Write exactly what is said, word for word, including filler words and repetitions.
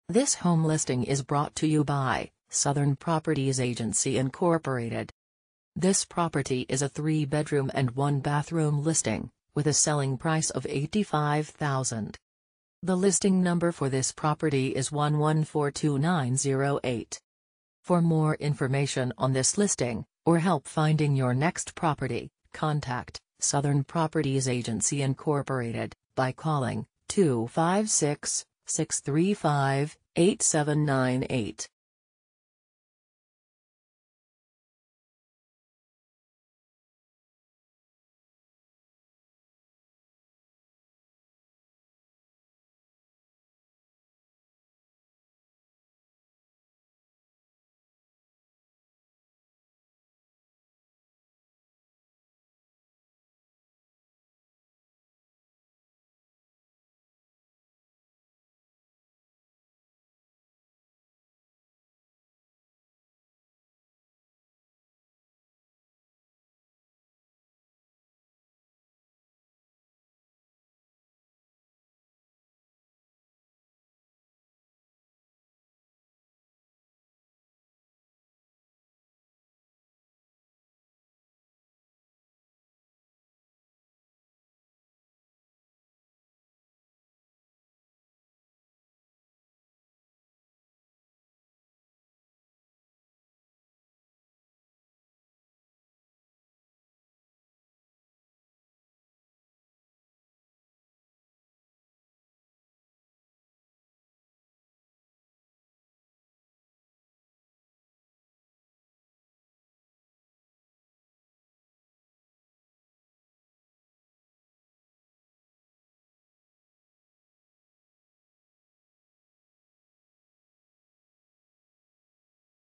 This home listing is brought to you by Southern Properties Agency Incorporated. This property is a three-bedroom and one-bathroom listing, with a selling price of eighty-five thousand dollars. The listing number for this property is one one four two nine zero eight. For more information on this listing, or help finding your next property, contact Southern Properties Agency Incorporated by calling two five six, six three five, eight seven nine eight.